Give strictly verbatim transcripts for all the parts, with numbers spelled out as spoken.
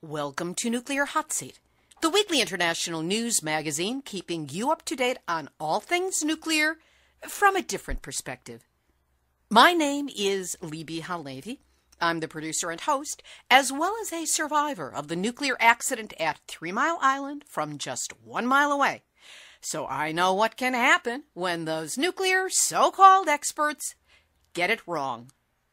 Welcome to Nuclear Hotseat, the weekly international news magazine keeping you up to date on all things nuclear from a different perspective. My name is Libby Halevi. I'm the producer and host, as well as a survivor of the nuclear accident at Three Mile Island from just one mile away. So I know what can happen when those nuclear so-called experts get it wrong.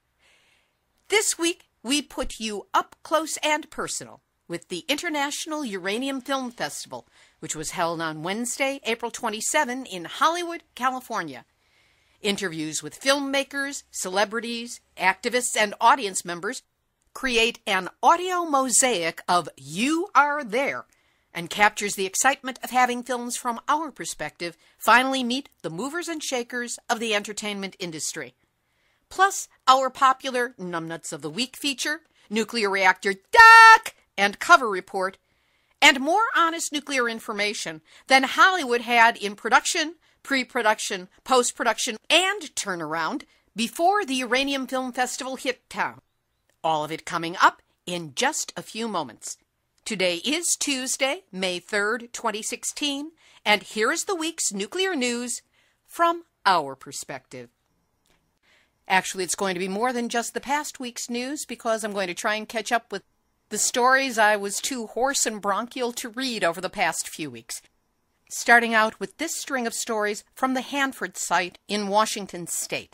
This week, we put you up close and personal with the International Uranium Film Festival, which was held on Wednesday, April twenty-seventh in Hollywood, California. Interviews with filmmakers, celebrities, activists, and audience members create an audio mosaic of You Are There and captures the excitement of having films from our perspective finally meet the movers and shakers of the entertainment industry. Plus, our popular Numbnuts of the Week feature, Nuclear Reactor Duck, and cover report, and more honest nuclear information than Hollywood had in production, pre-production, post-production, and turnaround before the Uranium Film Festival hit town. All of it coming up in just a few moments. Today is Tuesday, May third, twenty sixteen, and here is the week's nuclear news from our perspective. Actually, it's going to be more than just the past week's news because I'm going to try and catch up with the stories I was too hoarse and bronchial to read over the past few weeks. Starting out with this string of stories from the Hanford site in Washington State.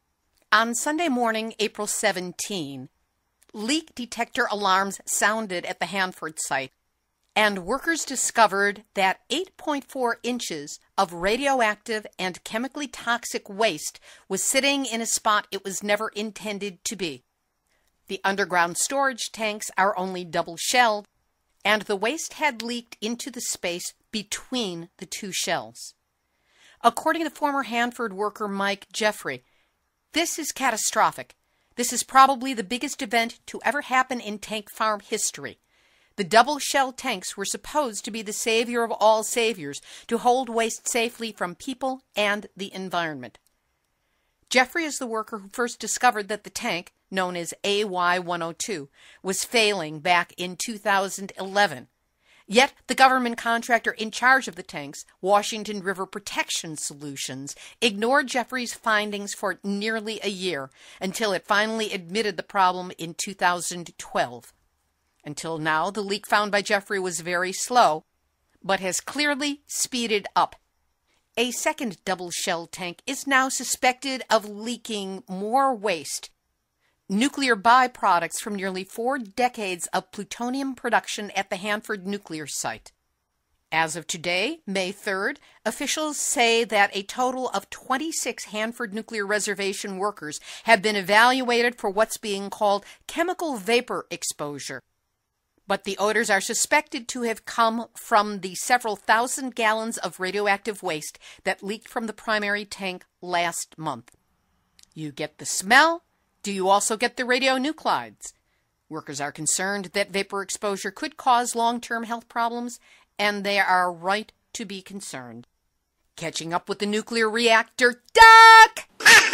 On Sunday morning, April seventeenth, leak detector alarms sounded at the Hanford site, and workers discovered that eight point four inches of radioactive and chemically toxic waste was sitting in a spot it was never intended to be. The underground storage tanks are only double-shelled, and the waste had leaked into the space between the two shells. According to former Hanford worker Mike Jeffrey, this is catastrophic. This is probably the biggest event to ever happen in tank farm history. The double-shell tanks were supposed to be the savior of all saviors, to hold waste safely from people and the environment. Jeffrey is the worker who first discovered that the tank, known as A Y one oh two, was failing back in two thousand eleven. Yet the government contractor in charge of the tanks, Washington River Protection Solutions, ignored Jeffrey's findings for nearly a year until it finally admitted the problem in two thousand twelve. Until now, the leak found by Jeffrey was very slow, but has clearly speeded up. A second double-shell tank is now suspected of leaking more waste, nuclear byproducts from nearly four decades of plutonium production at the Hanford nuclear site. As of today, May third, officials say that a total of twenty-six Hanford Nuclear Reservation workers have been evaluated for what's being called chemical vapor exposure. But the odors are suspected to have come from the several thousand gallons of radioactive waste that leaked from the primary tank last month. You get the smell. Do you also get the radionuclides? Workers are concerned that vapor exposure could cause long-term health problems, and they are right to be concerned. Catching up with the nuclear reactor duck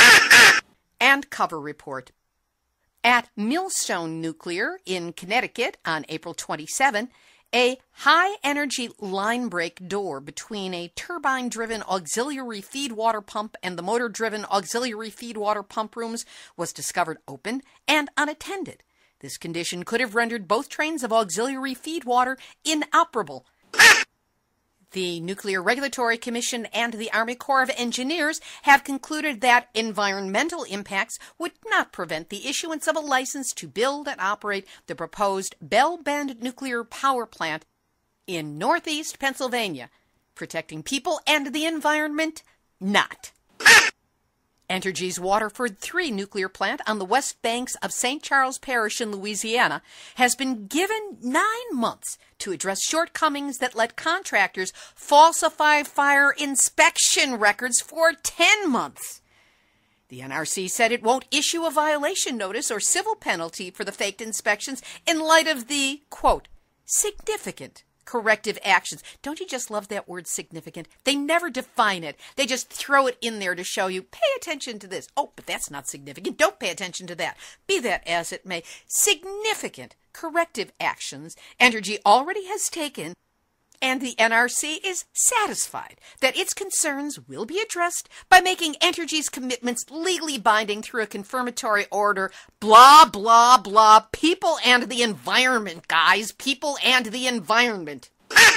and cover report. At Millstone Nuclear in Connecticut on April twenty-seventh, a high-energy line break door between a turbine-driven auxiliary feed water pump and the motor-driven auxiliary feed water pump rooms was discovered open and unattended. This condition could have rendered both trains of auxiliary feed water inoperable. The Nuclear Regulatory Commission and the Army Corps of Engineers have concluded that environmental impacts would not prevent the issuance of a license to build and operate the proposed Bell Bend nuclear power plant in northeast Pennsylvania. Protecting people and the environment, not. Entergy's Waterford three nuclear plant on the west banks of Saint Charles Parish in Louisiana has been given nine months to address shortcomings that let contractors falsify fire inspection records for ten months. The N R C said it won't issue a violation notice or civil penalty for the faked inspections in light of the, quote, significant corrective actions. Don't you just love that word significant? They never define it. They just throw it in there to show you, pay attention to this. Oh, but that's not significant. Don't pay attention to that. Be that as it may. Significant corrective actions Entergy already has taken, and the N R C is satisfied that its concerns will be addressed by making Entergy's commitments legally binding through a confirmatory order. Blah, blah, blah. People and the environment, guys. People and the environment.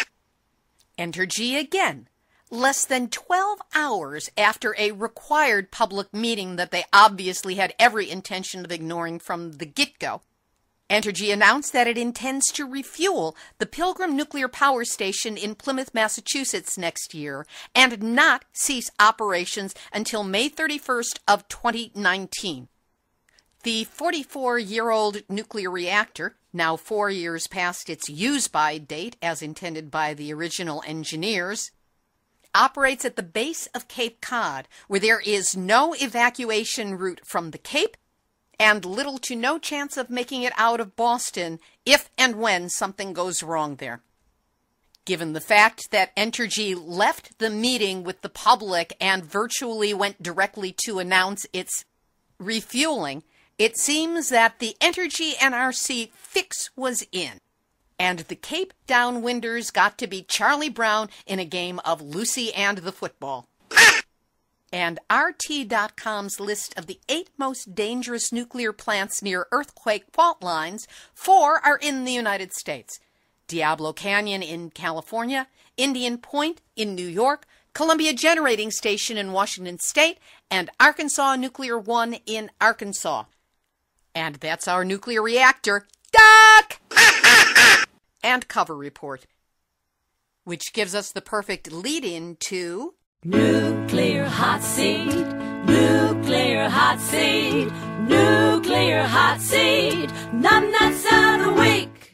Entergy again. Less than twelve hours after a required public meeting that they obviously had every intention of ignoring from the get-go, Entergy announced that it intends to refuel the Pilgrim Nuclear Power Station in Plymouth, Massachusetts next year and not cease operations until May thirty-first of twenty nineteen. The forty-four-year-old nuclear reactor, now four years past its use-by date as intended by the original engineers, operates at the base of Cape Cod, where there is no evacuation route from the Cape and little to no chance of making it out of Boston if and when something goes wrong there. Given the fact that Entergy left the meeting with the public and virtually went directly to announce its refueling, it seems that the Entergy N R C fix was in, and the Cape Downwinders got to be Charlie Brown in a game of Lucy and the Football. And R T dot com's list of the eight most dangerous nuclear plants near earthquake fault lines, four are in the United States. Diablo Canyon in California, Indian Point in New York, Columbia Generating Station in Washington State, and Arkansas Nuclear One in Arkansas. And that's our nuclear reactor, duck! And cover report, which gives us the perfect lead-in to Nuclear hot seat, nuclear hot seat, nuclear hot seat, numbnuts out awake.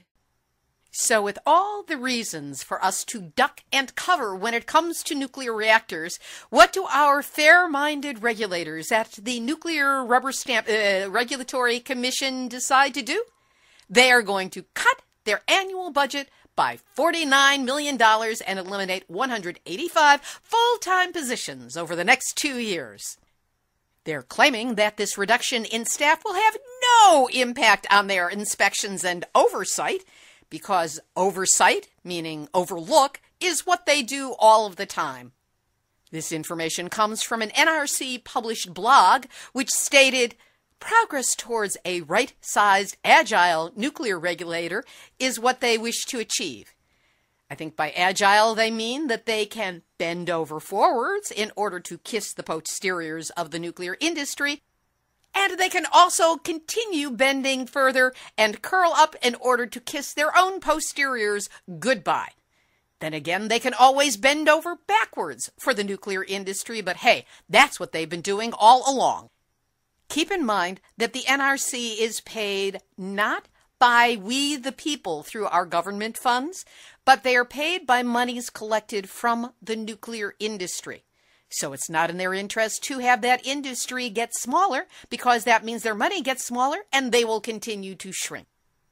So with all the reasons for us to duck and cover when it comes to nuclear reactors, what do our fair-minded regulators at the Nuclear Rubber Stamp uh, Regulatory Commission decide to do? They are going to cut their annual budget by forty-nine million dollars and eliminate one hundred eighty-five full-time positions over the next two years. They're claiming that this reduction in staff will have no impact on their inspections and oversight, because oversight, meaning overlook, is what they do all of the time. This information comes from an N R C-published blog which stated, progress towards a right-sized, agile nuclear regulator is what they wish to achieve. I think by agile they mean that they can bend over forwards in order to kiss the posteriors of the nuclear industry, and they can also continue bending further and curl up in order to kiss their own posteriors goodbye. Then again, they can always bend over backwards for the nuclear industry, but hey, that's what they've been doing all along. Keep in mind that the N R C is paid not by we the people through our government funds, but they are paid by monies collected from the nuclear industry. So it's not in their interest to have that industry get smaller, because that means their money gets smaller and they will continue to shrink.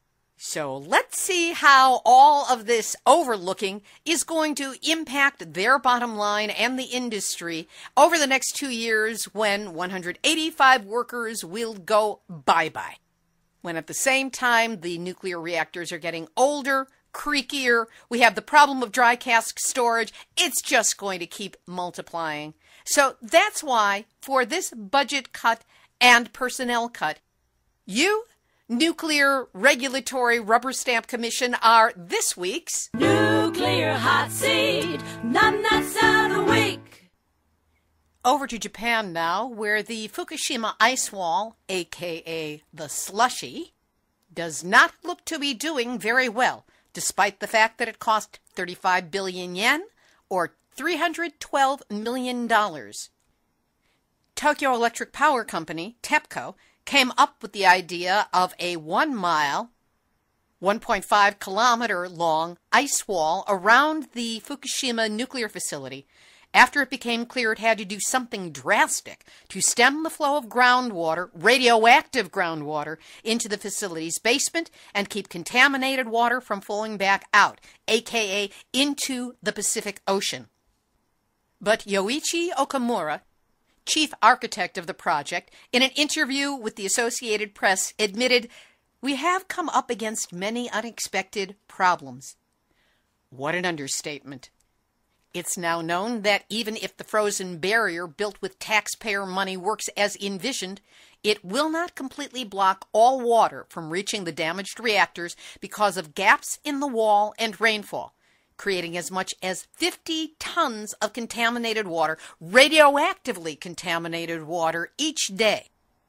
So let's see how all of this overlooking is going to impact their bottom line and the industry over the next two years when one hundred eighty-five workers will go bye-bye. When at the same time the nuclear reactors are getting older, creakier, we have the problem of dry cask storage. It's just going to keep multiplying. So that's why for this budget cut and personnel cut, you Nuclear Regulatory Rubber Stamp Commission are this week's Nuclear hot seat, numbnuts out awake. Over to Japan now, where the Fukushima ice wall, aka the slushy, does not look to be doing very well, despite the fact that it cost thirty-five billion yen, or three hundred twelve million dollars. Tokyo Electric Power Company, TEPCO, came up with the idea of a one-mile, one point five kilometer long ice wall around the Fukushima nuclear facility, after it became clear it had to do something drastic to stem the flow of groundwater, radioactive groundwater, into the facility's basement and keep contaminated water from flowing back out, aka into the Pacific Ocean. But Yoichi Okamura, chief architect of the project, in an interview with the Associated Press, admitted, "We have come up against many unexpected problems." What an understatement. It's now known that even if the frozen barrier built with taxpayer money works as envisioned, it will not completely block all water from reaching the damaged reactors because of gaps in the wall and rainfall, creating as much as fifty tons of contaminated water, radioactively contaminated water, each day.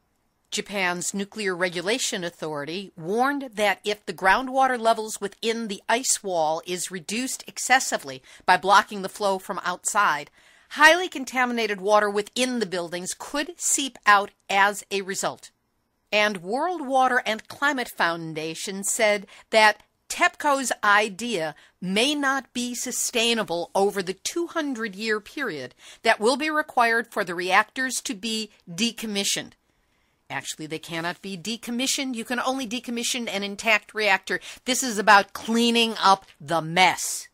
Japan's Nuclear Regulation Authority warned that if the groundwater levels within the ice wall is reduced excessively by blocking the flow from outside, highly contaminated water within the buildings could seep out as a result. And World Water and Climate Foundation said that TEPCO's idea may not be sustainable over the two hundred year period that will be required for the reactors to be decommissioned. Actually, they cannot be decommissioned. You can only decommission an intact reactor. This is about cleaning up the mess.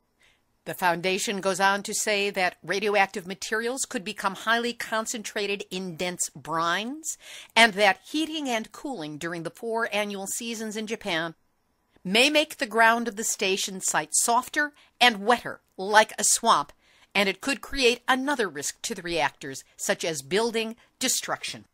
The foundation goes on to say that radioactive materials could become highly concentrated in dense brines, and that heating and cooling during the four annual seasons in Japan may make the ground of the station site softer and wetter, like a swamp, and it could create another risk to the reactors, such as building destruction.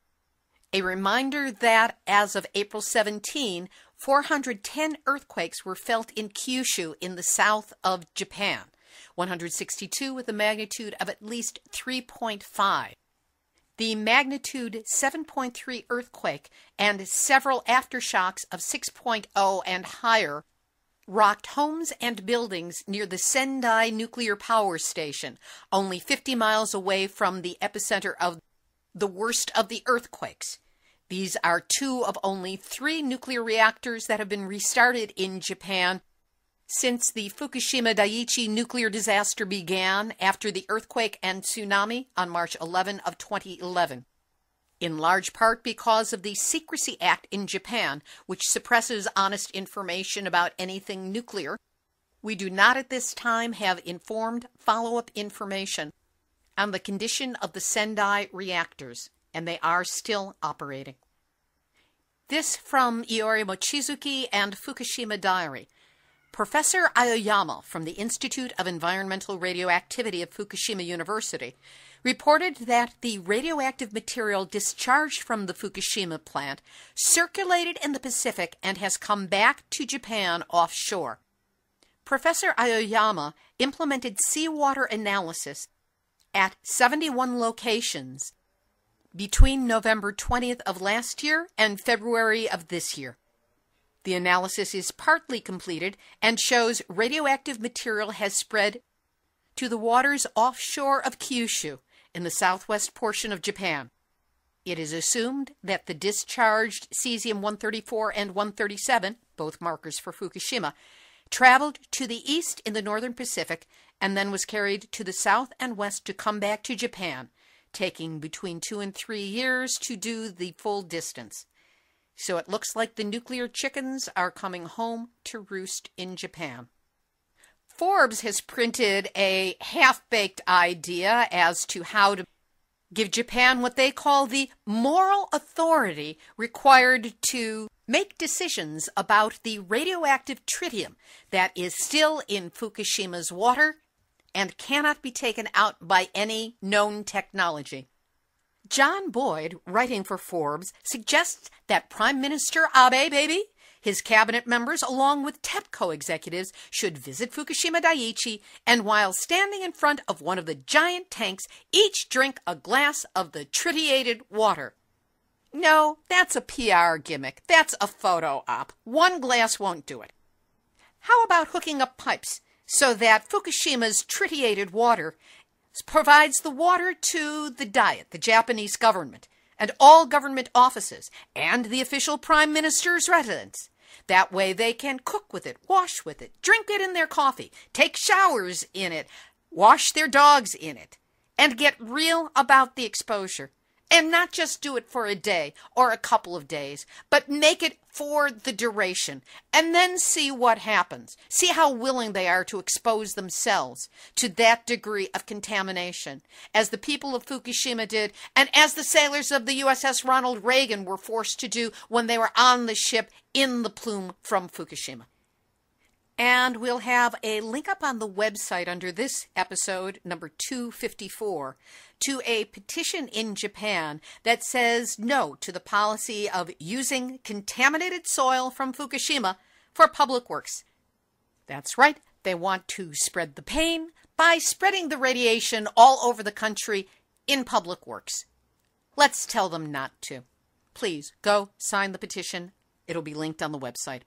A reminder that as of April seventeenth, four hundred ten earthquakes were felt in Kyushu in the south of Japan, one hundred sixty-two with a magnitude of at least three point five. The magnitude seven point three earthquake and several aftershocks of six point oh and higher rocked homes and buildings near the Sendai nuclear power station, only fifty miles away from the epicenter of the worst of the earthquakes. These are two of only three nuclear reactors that have been restarted in Japan since the Fukushima Daiichi nuclear disaster began after the earthquake and tsunami on March eleventh of twenty eleven. In large part because of the Secrecy Act in Japan, which suppresses honest information about anything nuclear, we do not at this time have informed follow-up information on the condition of the Sendai reactors, and they are still operating. This from Iori Mochizuki and Fukushima Diary. Professor Aoyama from the Institute of Environmental Radioactivity of Fukushima University reported that the radioactive material discharged from the Fukushima plant circulated in the Pacific and has come back to Japan offshore. Professor Aoyama implemented seawater analysis at seventy-one locations between November twentieth of last year and February of this year. The analysis is partly completed and shows radioactive material has spread to the waters offshore of Kyushu in the southwest portion of Japan. It is assumed that the discharged cesium one thirty-four and one thirty-seven, both markers for Fukushima, traveled to the east in the northern Pacific and then was carried to the south and west to come back to Japan, taking between two and three years to do the full distance. So it looks like the nuclear chickens are coming home to roost in Japan. Forbes has printed a half-baked idea as to how to give Japan what they call the moral authority required to make decisions about the radioactive tritium that is still in Fukushima's water and cannot be taken out by any known technology. John Boyd, writing for Forbes, suggests that Prime Minister Abe, baby, his cabinet members, along with TEPCO executives, should visit Fukushima Daiichi and, while standing in front of one of the giant tanks, each drink a glass of the tritiated water. No, that's a P R gimmick. That's a photo op. One glass won't do it. How about hooking up pipes so that Fukushima's tritiated water provides the water to the Diet, the Japanese government, and all government offices, and the official prime minister's residence. That way they can cook with it, wash with it, drink it in their coffee, take showers in it, wash their dogs in it, and get real about the exposure. And not just do it for a day or a couple of days, but make it for the duration, and then see what happens. See how willing they are to expose themselves to that degree of contamination, as the people of Fukushima did, and as the sailors of the U S S Ronald Reagan were forced to do when they were on the ship in the plume from Fukushima. And we'll have a link up on the website under this episode, number two fifty-four, to a petition in Japan that says no to the policy of using contaminated soil from Fukushima for public works. That's right, they want to spread the pain by spreading the radiation all over the country in public works. Let's tell them not to. Please go sign the petition. It'll be linked on the website.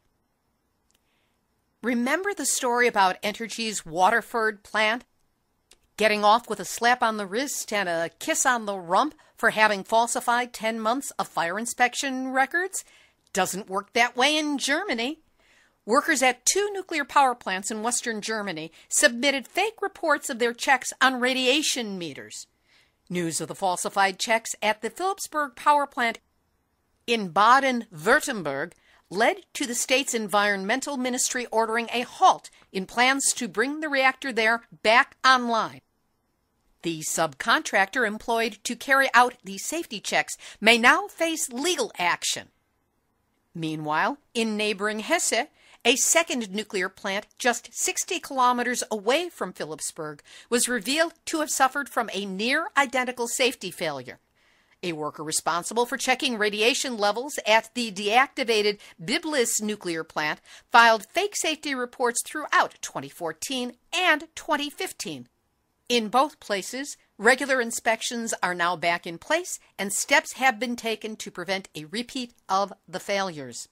Remember the story about Entergy's Waterford plant? Getting off with a slap on the wrist and a kiss on the rump for having falsified ten months of fire inspection records? Doesn't work that way in Germany. Workers at two nuclear power plants in western Germany submitted fake reports of their checks on radiation meters. News of the falsified checks at the Philipsburg power plant in Baden-Württemberg led to the state's environmental ministry ordering a halt in plans to bring the reactor there back online. The subcontractor employed to carry out the safety checks may now face legal action. Meanwhile, in neighboring Hesse, a second nuclear plant just sixty kilometers away from Philipsburg was revealed to have suffered from a near-identical safety failure. A worker responsible for checking radiation levels at the deactivated Biblis nuclear plant filed fake safety reports throughout twenty fourteen and twenty fifteen. In both places, regular inspections are now back in place and steps have been taken to prevent a repeat of the failures.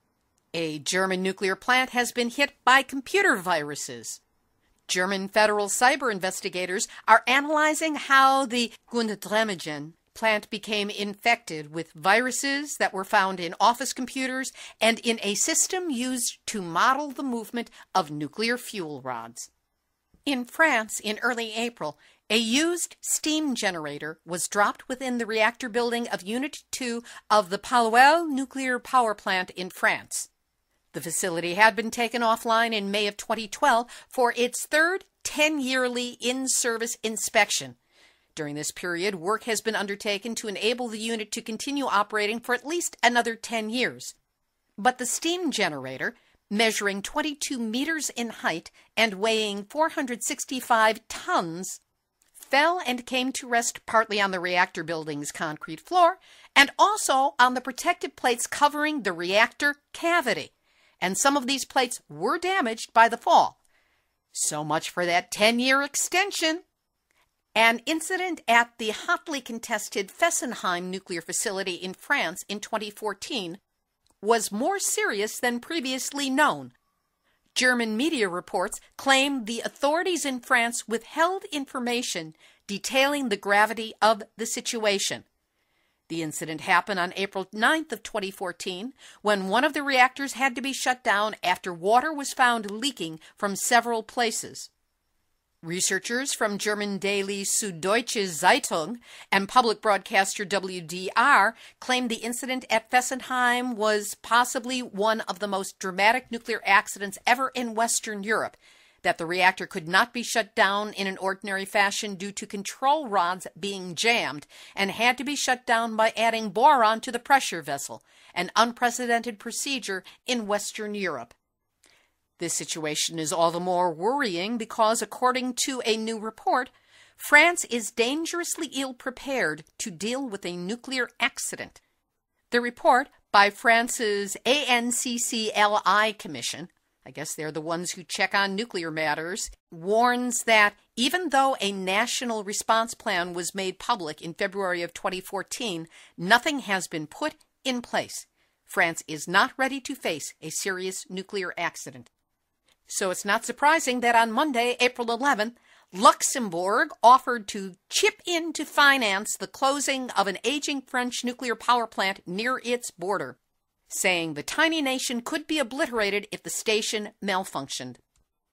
A German nuclear plant has been hit by computer viruses. German federal cyber investigators are analyzing how the Gundremmingen plant became infected with viruses that were found in office computers and in a system used to model the movement of nuclear fuel rods. In France, in early April, a used steam generator was dropped within the reactor building of Unit two of the Palluel nuclear power plant in France. The facility had been taken offline in May of twenty twelve for its third ten-yearly in-service inspection. During this period, work has been undertaken to enable the unit to continue operating for at least another ten years. But the steam generator, measuring twenty-two meters in height and weighing four hundred sixty-five tons, fell and came to rest partly on the reactor building's concrete floor and also on the protective plates covering the reactor cavity. And some of these plates were damaged by the fall. So much for that ten-year extension. An incident at the hotly contested Fessenheim nuclear facility in France in twenty fourteen was more serious than previously known. German media reports claim the authorities in France withheld information detailing the gravity of the situation. The incident happened on April ninth of twenty fourteen, when one of the reactors had to be shut down after water was found leaking from several places. Researchers from German daily Süddeutsche Zeitung and public broadcaster W D R claimed the incident at Fessenheim was possibly one of the most dramatic nuclear accidents ever in Western Europe, that the reactor could not be shut down in an ordinary fashion due to control rods being jammed and had to be shut down by adding boron to the pressure vessel, an unprecedented procedure in Western Europe. This situation is all the more worrying because, according to a new report, France is dangerously ill-prepared to deal with a nuclear accident. The report by France's A N C C L I Commission, I guess they're the ones who check on nuclear matters, warns that even though a national response plan was made public in February of twenty fourteen, nothing has been put in place. France is not ready to face a serious nuclear accident. So it's not surprising that on Monday, April eleventh, Luxembourg offered to chip in to finance the closing of an aging French nuclear power plant near its border, saying the tiny nation could be obliterated if the station malfunctioned.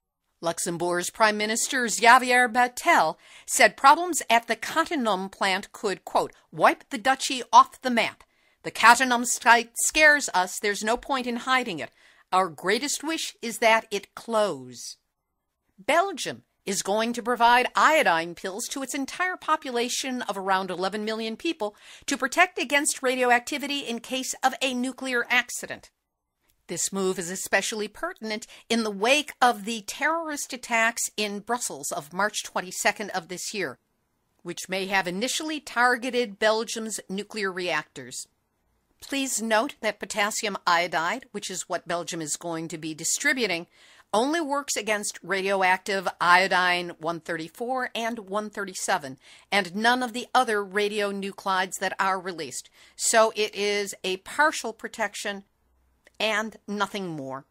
Luxembourg's Prime Minister Xavier Bettel said problems at the Cattenom plant could, quote, wipe the duchy off the map. The Cattenom site scares us. There's no point in hiding it. Our greatest wish is that it close. Belgium is going to provide iodine pills to its entire population of around eleven million people to protect against radioactivity in case of a nuclear accident. This move is especially pertinent in the wake of the terrorist attacks in Brussels of March twenty-second of this year, which may have initially targeted Belgium's nuclear reactors. Please note that potassium iodide, which is what Belgium is going to be distributing, only works against radioactive iodine one thirty-four and one thirty-seven, and none of the other radionuclides that are released. So it is a partial protection and nothing more.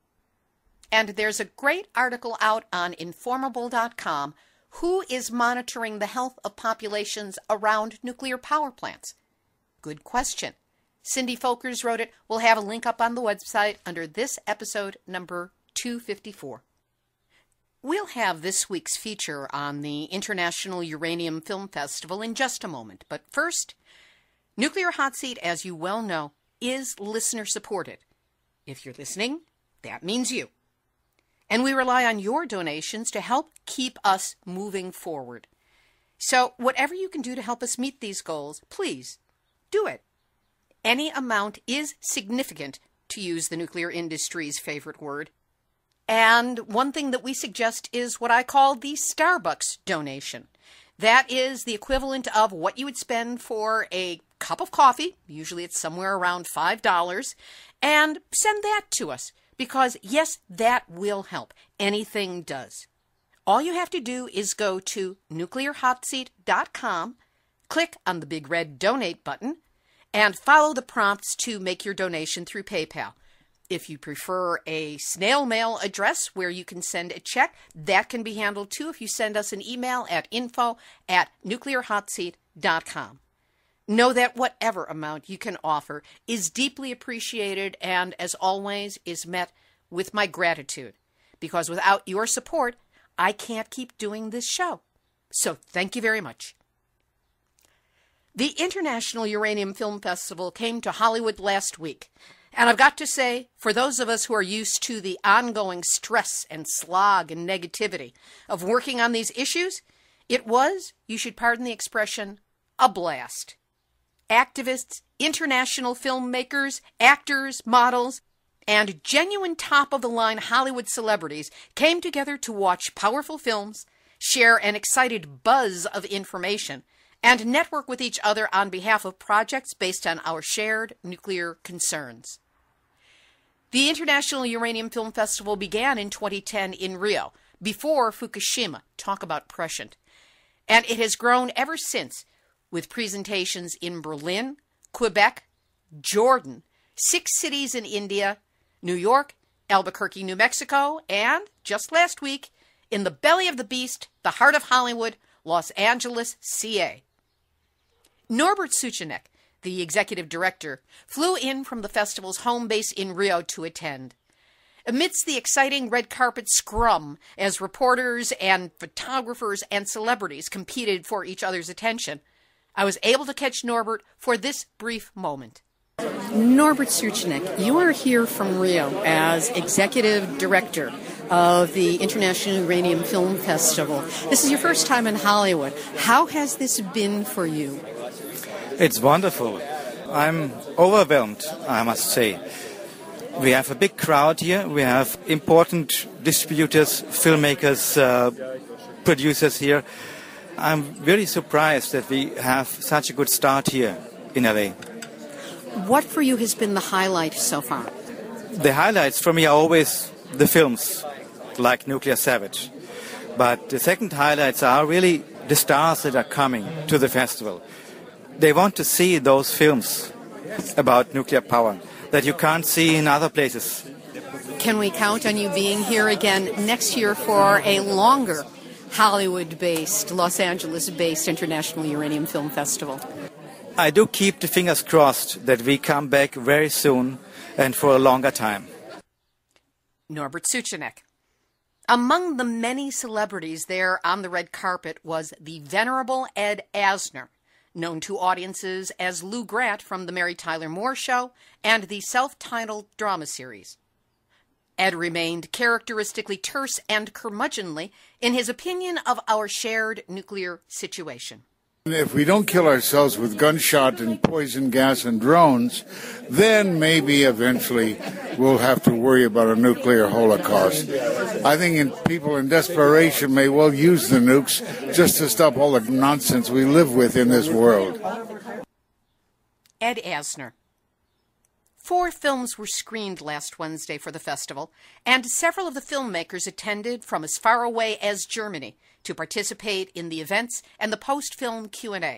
And there's a great article out on informable dot com, Who is monitoring the health of populations around nuclear power plants? Good question. Cindy Folkers wrote it. We'll have a link up on the website under this episode number two fifty-four. We'll have this week's feature on the International Uranium Film Festival in just a moment. But first, Nuclear Hot Seat, as you well know, is listener-supported. If you're listening, that means you. And we rely on your donations to help keep us moving forward. So whatever you can do to help us meet these goals, please do it. Any amount is significant, to use the nuclear industry's favorite word. And one thing that we suggest is what I call the Starbucks donation. That is the equivalent of what you would spend for a cup of coffee, usually it's somewhere around five dollars, and send that to us, because yes, that will help. Anything does. All you have to do is go to nuclear hot seat dot com, click on the big red donate button, and follow the prompts to make your donation through PayPal. If you prefer a snail mail address where you can send a check, that can be handled too if you send us an email at info at nuclear hot seat dot com. Know that whatever amount you can offer is deeply appreciated and, as always, is met with my gratitude, because without your support, I can't keep doing this show. So thank you very much. The International Uranium Film Festival came to Hollywood last week, and I've got to say, for those of us who are used to the ongoing stress and slog and negativity of working on these issues, it was, you should pardon the expression, a blast. Activists, international filmmakers, actors, models, and genuine top-of-the-line Hollywood celebrities came together to watch powerful films, share an excited buzz of information, and network with each other on behalf of projects based on our shared nuclear concerns. The International Uranium Film Festival began in twenty ten in Rio, before Fukushima. Talk about prescient. And it has grown ever since, with presentations in Berlin, Quebec, Jordan, six cities in India, New York, Albuquerque, New Mexico, and, just last week, in the belly of the beast, the heart of Hollywood, Los Angeles, C A. Norbert Suchanek, the executive director, flew in from the festival's home base in Rio to attend. Amidst the exciting red carpet scrum, as reporters and photographers and celebrities competed for each other's attention, I was able to catch Norbert for this brief moment. Norbert Suchanek, you are here from Rio as executive director of the International Uranium Film Festival. This is your first time in Hollywood. How has this been for you? It's wonderful. I'm overwhelmed, I must say. We have a big crowd here. We have important distributors, filmmakers, uh, producers here. I'm very surprised that we have such a good start here in L A. What for you has been the highlight so far? The highlights for me are always the films, like Nuclear Savage. But the second highlights are really the stars that are coming to the festival. They want to see those films about nuclear power that you can't see in other places. Can we count on you being here again next year for a longer Hollywood-based, Los Angeles-based International Uranium Film Festival? I do keep the fingers crossed that we come back very soon and for a longer time. Norbert Suchanek. Among the many celebrities there on the red carpet was the venerable Ed Asner, known to audiences as Lou Grant from The Mary Tyler Moore Show and the self-titled drama series. Ed remained characteristically terse and curmudgeonly in his opinion of our shared nuclear situation. If we don't kill ourselves with gunshot and poison gas and drones, then maybe eventually we'll have to worry about a nuclear holocaust. I think in, people in desperation may well use the nukes just to stop all the nonsense we live with in this world. Ed Asner. Four films were screened last Wednesday for the festival, and several of the filmmakers attended from as far away as Germany to participate in the events and the post-film Q and A.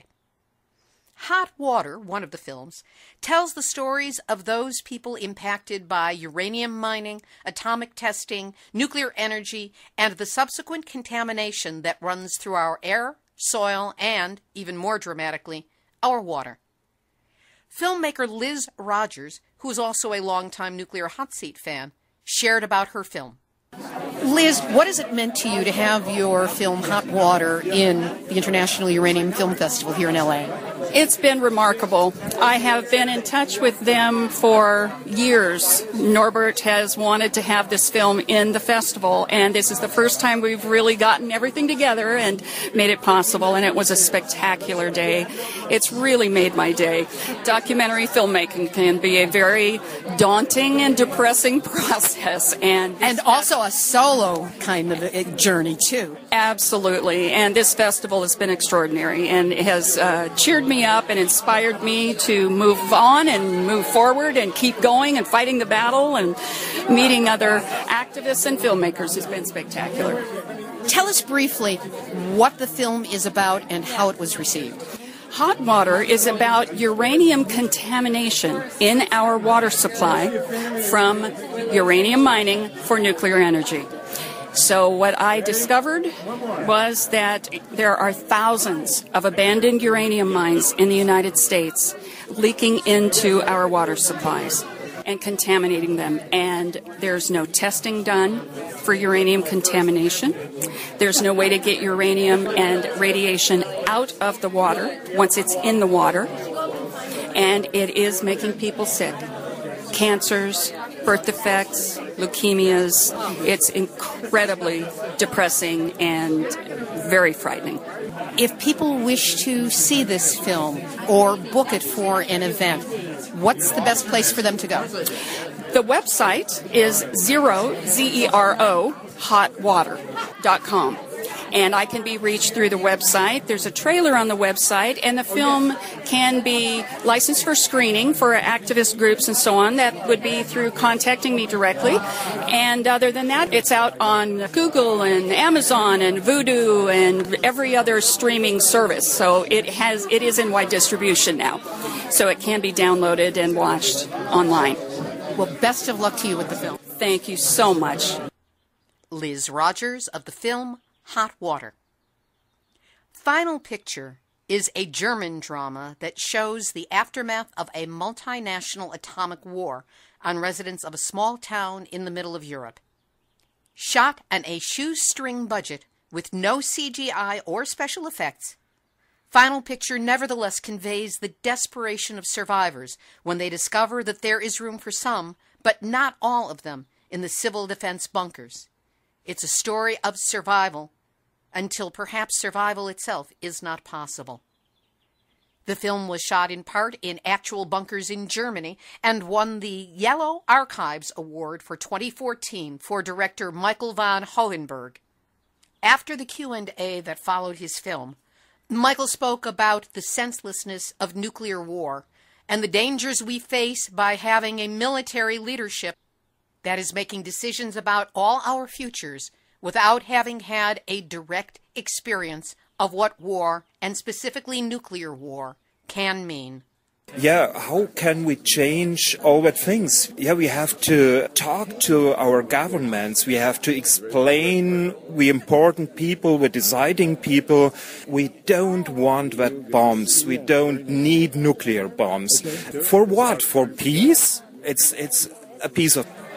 Hot Water, one of the films, tells the stories of those people impacted by uranium mining, atomic testing, nuclear energy, and the subsequent contamination that runs through our air, soil, and, even more dramatically, our water. Filmmaker Liz Rogers, who is also a longtime Nuclear Hotseat fan, shared about her film. Liz, what has it meant to you to have your film Hot Water in the International Uranium Film Festival here in L A? It's been remarkable. I have been in touch with them for years. Norbert has wanted to have this film in the festival, and this is the first time we've really gotten everything together and made it possible, and it was a spectacular day. It's really made my day. Documentary filmmaking can be a very daunting and depressing process. And, and also a solo kind of a journey, too. Absolutely. And this festival has been extraordinary and has uh, cheered me up and inspired me to move on and move forward and keep going and fighting the battle, and meeting other activists and filmmakers has been spectacular. Tell us briefly what the film is about and how it was received. Hot Water is about uranium contamination in our water supply from uranium mining for nuclear energy. So what I discovered was that there are thousands of abandoned uranium mines in the United States leaking into our water supplies and contaminating them. And there's no testing done for uranium contamination. There's no way to get uranium and radiation out of the water once it's in the water. And it is making people sick. Cancers, birth defects, leukemias. It's incredibly depressing and very frightening. If people wish to see this film or book it for an event, what's the best place for them to go? The website is zero, Z E R O, hot water dot com. And I can be reached through the website. There's a trailer on the website, and the film can be licensed for screening for activist groups and so on. That would be through contacting me directly. And other than that, it's out on Google and Amazon and Vudu and every other streaming service. So it has it is in wide distribution now. So it can be downloaded and watched online. Well, best of luck to you with the film. Thank you so much. Liz Rogers of the film Hot Water. Final Picture is a German drama that shows the aftermath of a multinational atomic war on residents of a small town in the middle of Europe. Shot on a shoestring budget with no C G I or special effects, Final Picture nevertheless conveys the desperation of survivors when they discover that there is room for some, but not all of them, in the civil defense bunkers. It's a story of survival until perhaps survival itself is not possible. The film was shot in part in actual bunkers in Germany and won the Yellow Archives Award for twenty fourteen for director Michael van Hohenberg. After the Q and A that followed his film, Michael spoke about the senselessness of nuclear war and the dangers we face by having a military leadership that is making decisions about all our futures without having had a direct experience of what war, and specifically nuclear war, can mean. Yeah, how can we change all that things? Yeah, we have to talk to our governments. We have to explain we important people, we deciding people. We don't want that bombs. We don't need nuclear bombs. For what? For peace? It's it's a piece of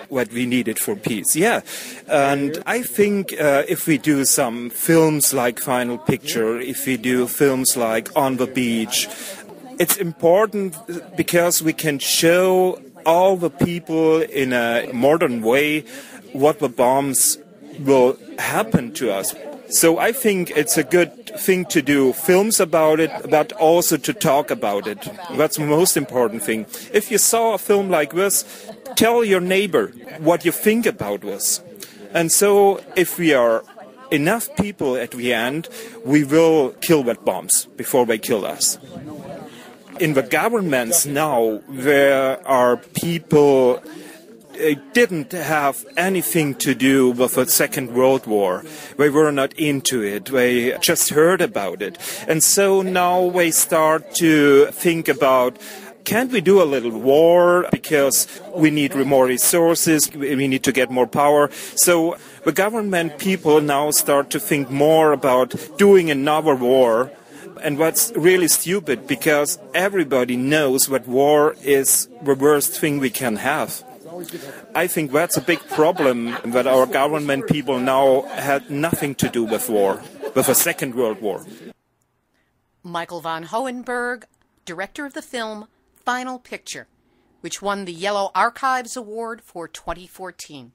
what we needed for peace. Yeah, and I think uh, if we do some films like Final Picture, if we do films like On the Beach, it's important because we can show all the people in a modern way what the bombs will happen to us. So I think it's a good thing to do films about it, but also to talk about it. That's the most important thing. If you saw a film like this, tell your neighbor what you think about this. And so if we are enough people at the end, we will kill that bombs before they kill us. In the governments now, there are people They didn't have anything to do with the Second World War. They were not into it. They just heard about it. And so now they start to think about, can't we do a little war because we need more resources, we need to get more power. So the government people now start to think more about doing another war. And that's really stupid because everybody knows that war is the worst thing we can have. I think that's a big problem, that our government people now had nothing to do with war, with the Second World War. Michael von Hohenberg, director of the film Final Picture, which won the Yellow Archives Award for twenty fourteen.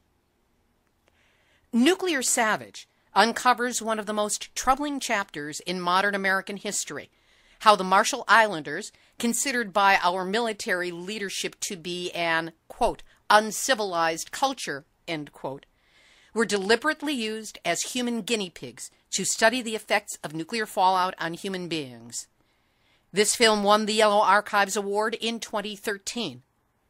Nuclear Savage uncovers one of the most troubling chapters in modern American history, how the Marshall Islanders, considered by our military leadership to be an, quote, uncivilized culture, end quote, were deliberately used as human guinea pigs to study the effects of nuclear fallout on human beings. This film won the Yellow Archives Award in twenty thirteen.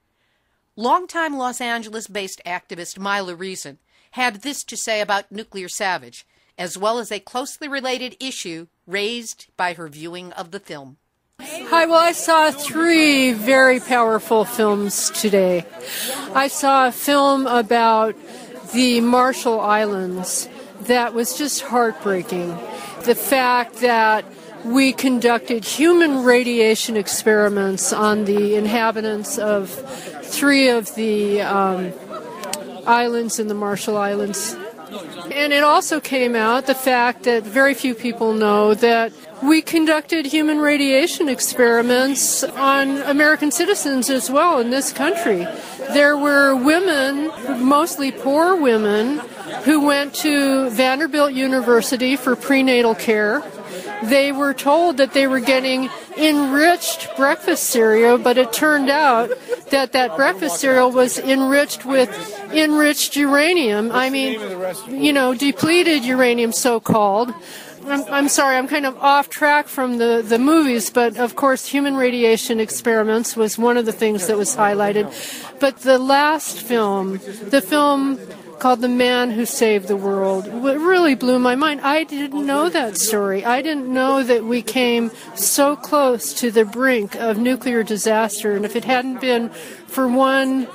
Longtime Los Angeles-based activist Myla Reson had this to say about Nuclear Savage, as well as a closely related issue raised by her viewing of the film. Hi, well, I saw three very powerful films today. I saw a film about the Marshall Islands that was just heartbreaking. The fact that we conducted human radiation experiments on the inhabitants of three of the um, islands in the Marshall Islands. And it also came out the fact that very few people know that we conducted human radiation experiments on American citizens as well in this country. There were women, mostly poor women, who went to Vanderbilt University for prenatal care. They were told that they were getting enriched breakfast cereal, but it turned out that that breakfast cereal was enriched with enriched uranium. I mean, you know, depleted uranium, so-called. I'm, I'm sorry, I'm kind of off track from the, the movies, but of course human radiation experiments was one of the things that was highlighted. But the last film, the film called The Man Who Saved the World, it really blew my mind. I didn't know that story. I didn't know that we came so close to the brink of nuclear disaster, and if it hadn't been for one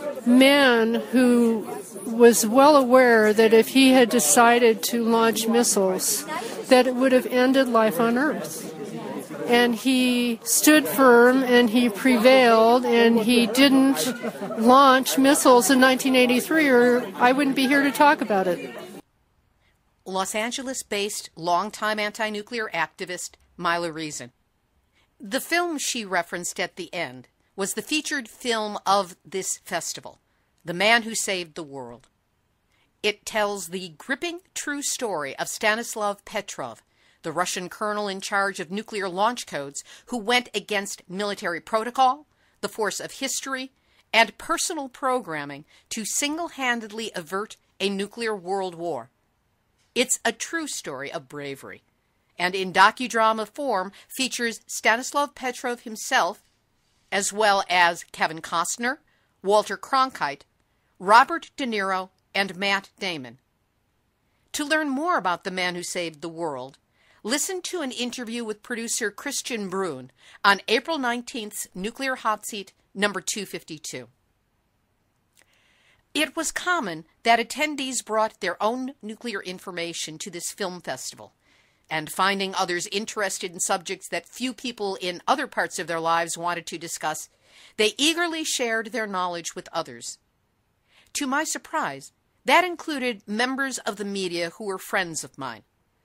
man who was well aware that if he had decided to launch missiles, that it would have ended life on Earth. And he stood firm and he prevailed and he didn't launch missiles in nineteen eighty-three, or I wouldn't be here to talk about it. Los Angeles-based longtime anti-nuclear activist Myla Reson. The film she referenced at the end was the featured film of this festival, The Man Who Saved the World. It tells the gripping true story of Stanislav Petrov, the Russian colonel in charge of nuclear launch codes who went against military protocol, the force of history, and personal programming to single-handedly avert a nuclear world war. It's a true story of bravery, and in docudrama form features Stanislav Petrov himself, as well as Kevin Costner, Walter Cronkite, Robert De Niro, and Matt Damon. To learn more about The Man Who Saved the World, listen to an interview with producer Christian Brun on April nineteenth's Nuclear Hotseat number two fifty-two. It was common that attendees brought their own nuclear information to this film festival, and finding others interested in subjects that few people in other parts of their lives wanted to discuss, they eagerly shared their knowledge with others. to my surprise, that included members of the media who were friends of mine.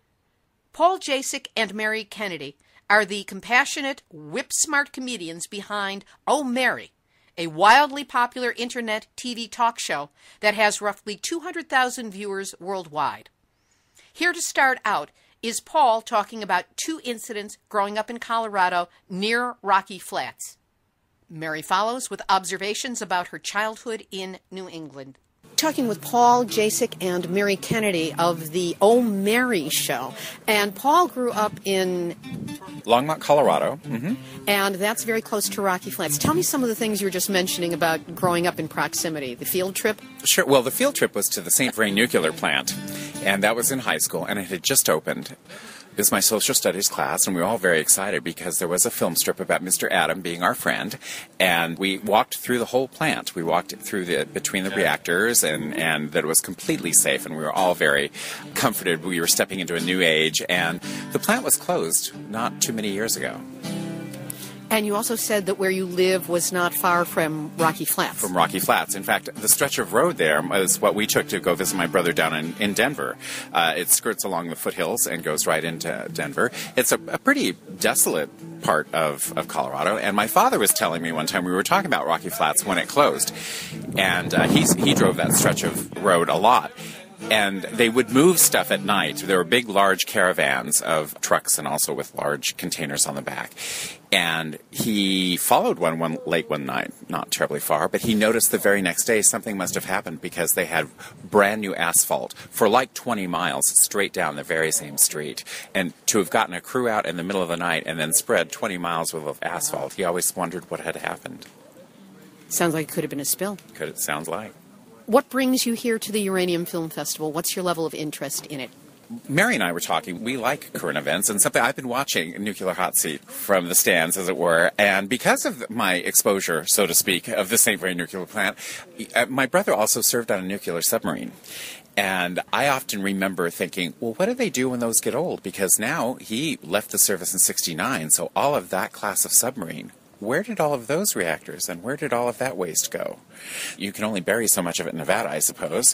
Paul Jacek and Mary Kennedy are the compassionate, whip-smart comedians behind Oh, Mary, a wildly popular internet T V talk show that has roughly two hundred thousand viewers worldwide. Here to start out is Paul talking about two incidents growing up in Colorado near Rocky Flats. Mary follows with observations about her childhood in New England. Talking with Paul Jacek and Mary Kennedy of the Oh, Mary show. And Paul grew up in Longmont, Colorado. Mm-hmm. And that's very close to Rocky Flats. Tell me some of the things you were just mentioning about growing up in proximity. The field trip? Sure. Well, the field trip was to the Saint Vrain nuclear plant, and that was in high school, and it had just opened. It was my social studies class, and we were all very excited because there was a film strip about Mister Adam being our friend, and we walked through the whole plant. We walked through the between the reactors, and, and that it was completely safe, and we were all very comforted. We were stepping into a new age, and the plant was closed not too many years ago. And you also said that where you live was not far from Rocky Flats. From Rocky Flats. In fact, the stretch of road there is what we took to go visit my brother down in, in Denver. Uh, it skirts along the foothills and goes right into Denver. It's a, a pretty desolate part of, of Colorado. And my father was telling me one time, we were talking about Rocky Flats when it closed. And uh, he's, he drove that stretch of road a lot. And they would move stuff at night. There were big, large caravans of trucks and also with large containers on the back. And he followed one, one late one night, not terribly far, but he noticed the very next day something must have happened because they had brand new asphalt for like twenty miles straight down the very same street. And to have gotten a crew out in the middle of the night and then spread twenty miles worth of asphalt, he always wondered what had happened. Sounds like it could have been a spill. Could it sounds like. What brings you here to the Uranium Film Festival? What's your level of interest in it? Mary and I were talking. We like current events, and something I've been watching Nuclear Hotseat from the stands, as it were. And because of my exposure, so to speak, of the Saint Vrain nuclear plant, my brother also served on a nuclear submarine. And I often remember thinking, well, what do they do when those get old? Because now he left the service in sixty-nine, so all of that class of submarine, where did all of those reactors and where did all of that waste go? You can only bury so much of it in Nevada, I suppose.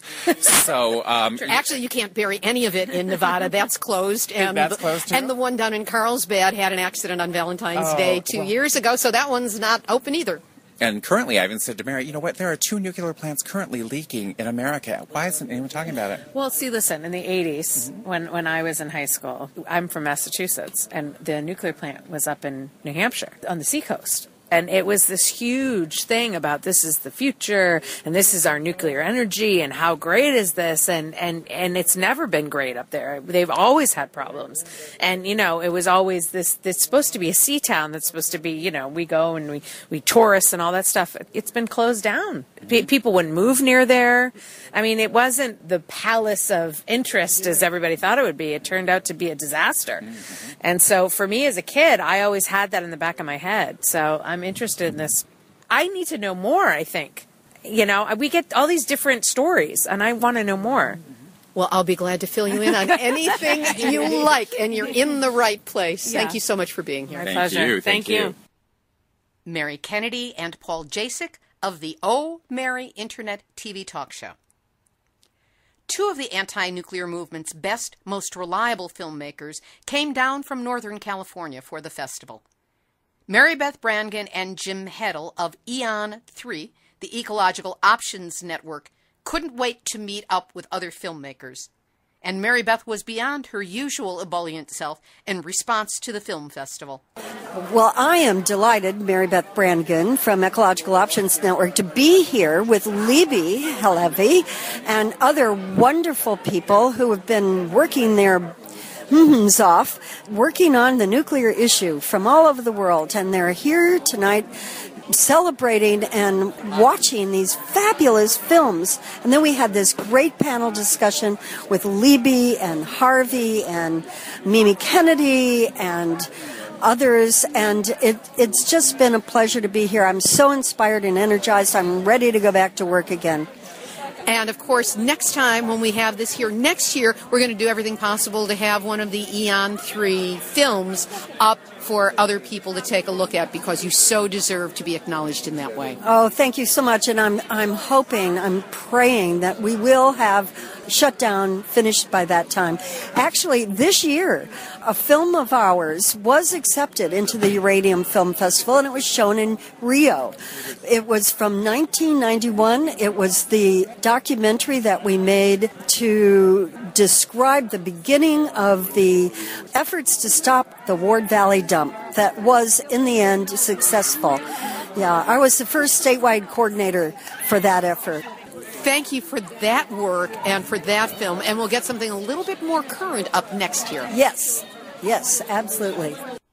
So um, actually, you can't bury any of it in Nevada. That's closed. And that's the, closed too? And the one down in Carlsbad had an accident on Valentine's oh, Day two well. years ago, so that one's not open either. And currently, I even said to Mary, you know what, there are two nuclear plants currently leaking in America. Why isn't anyone talking about it? Well, see, listen, in the eighties, mm-hmm. when, when I was in high school, I'm from Massachusetts, and the nuclear plant was up in New Hampshire on the seacoast. And it was this huge thing about this is the future and this is our nuclear energy and how great is this? And, and, and it's never been great up there. They've always had problems. And, you know, it was always this, it's supposed to be a sea town that's supposed to be, you know, we go and we, we tourist and all that stuff. It's been closed down. P- people wouldn't move near there. I mean, it wasn't the palace of interest as everybody thought it would be. It turned out to be a disaster. And so for me as a kid, I always had that in the back of my head. So I'm interested in this. I need to know more, I think. You know, we get all these different stories, and I want to know more. Well, I'll be glad to fill you in on anything you like, and you're in the right place. Yeah. Thank you so much for being here. My Thank pleasure. you. Thank, Thank you. you. Mary Kennedy and Paul Jacek of the Oh, Mary Internet T V talk show. Two of the anti-nuclear movement's best, most reliable filmmakers came down from Northern California for the festival. Mary Beth Brannigan and Jim Heddle of E O N three, the Ecological Options Network, couldn't wait to meet up with other filmmakers. And Mary Beth was beyond her usual ebullient self in response to the film festival. Well, I am delighted, Mary Beth Brannigan from Ecological Options Network, to be here with Libby Halevi and other wonderful people who have been working their mm-hms off, working on the nuclear issue from all over the world. And they're here tonight celebrating and watching these fabulous films. And then we had this great panel discussion with Libby and Harvey and Mimi Kennedy and others, and it, it's just been a pleasure to be here. I'm so inspired and energized. I'm ready to go back to work again. And, of course, next time when we have this here, next year, we're going to do everything possible to have one of the E O N three films up for other people to take a look at, because you so deserve to be acknowledged in that way. Oh, thank you so much. And I'm I'm hoping, I'm praying that we will have shutdown finished by that time. Actually, this year, a film of ours was accepted into the Uranium Film Festival, and it was shown in Rio. It was from nineteen ninety-one. It was the documentary that we made to describe the beginning of the efforts to stop the Ward Valley dump that was, in the end, successful. Yeah, I was the first statewide coordinator for that effort. Thank you for that work and for that film, and we'll get something a little bit more current up next year. Yes, yes, absolutely.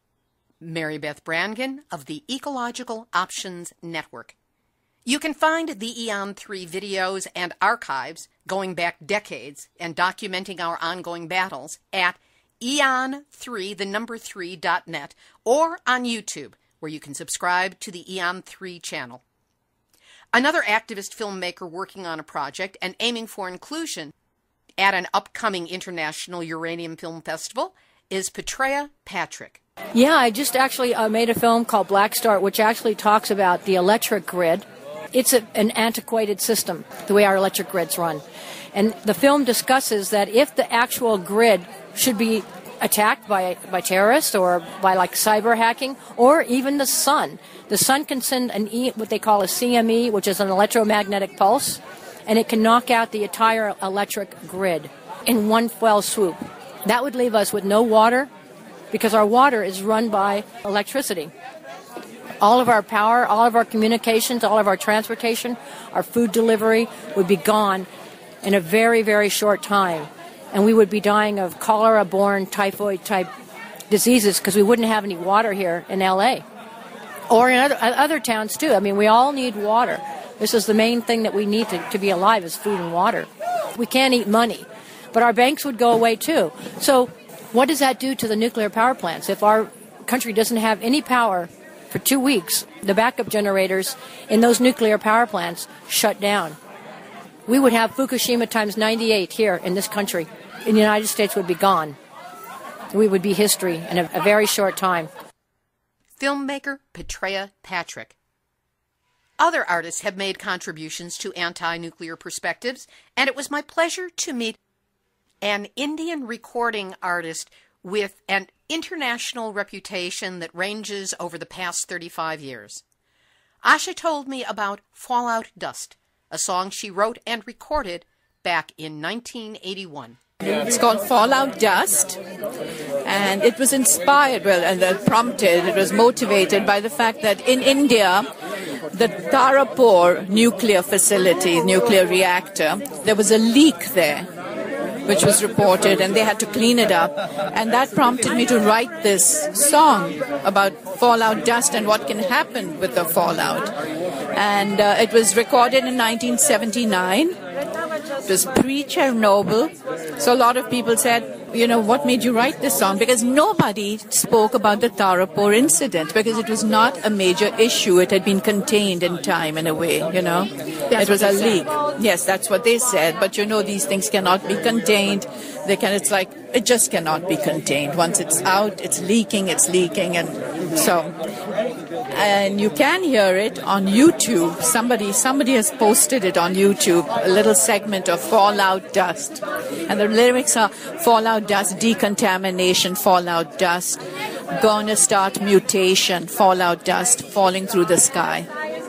Mary Beth Brannigan of the Ecological Options Network. You can find the Eon three videos and archives going back decades and documenting our ongoing battles at eon three, the number three dot net, or on YouTube, where you can subscribe to the Eon three channel. Another activist filmmaker working on a project and aiming for inclusion at an upcoming International Uranium Film Festival is Petrea Patrick. Yeah, I just actually uh, made a film called Black Start, which actually talks about the electric grid. It's a, an antiquated system, the way our electric grids run. And the film discusses that if the actual grid should be attacked by by terrorists or by like cyber hacking, or even the sun. The sun can send an E, what they call a C M E, which is an electromagnetic pulse, and it can knock out the entire electric grid in one fell swoop. That would leave us with no water, because our water is run by electricity. All of our power, all of our communications, all of our transportation, our food delivery would be gone in a very, very short time. And we would be dying of cholera-borne typhoid-type diseases because we wouldn't have any water here in L A or in other, other towns, too. I mean, we all need water. This is the main thing that we need to, to be alive, is food and water. We can't eat money, but our banks would go away, too. So what does that do to the nuclear power plants? If our country doesn't have any power for two weeks, the backup generators in those nuclear power plants shut down. We would have Fukushima times ninety-eight here in this country. In the United States would be gone. We would be history in a, a very short time. Filmmaker Petrea Patrick. Other artists have made contributions to anti-nuclear perspectives, and it was my pleasure to meet an Indian recording artist with an international reputation that ranges over the past thirty-five years. Asha told me about Fallout Dust, a song she wrote and recorded back in nineteen eighty-one. It's called Fallout Dust, and it was inspired, well, and uh, prompted, it was motivated by the fact that in India, the Tarapur nuclear facility, nuclear reactor, there was a leak there, which was reported, and they had to clean it up. And that prompted me to write this song about fallout dust and what can happen with the fallout. And uh, it was recorded in nineteen seventy-nine. It was pre-Chernobyl. So a lot of people said, you know, what made you write this song? Because nobody spoke about the Tarapur incident, because it was not a major issue. It had been contained in time, in a way, you know. It was a leak. Yes, that's what they said. But, you know, these things cannot be contained. They can, it's like, it just cannot be contained. Once it's out, it's leaking, it's leaking. And so, and you can hear it on YouTube. Somebody, somebody has posted it on YouTube, a little segment of Fallout Dust. And the lyrics are fallout dust, decontamination, fallout dust, gonna start mutation, fallout dust, falling through the sky.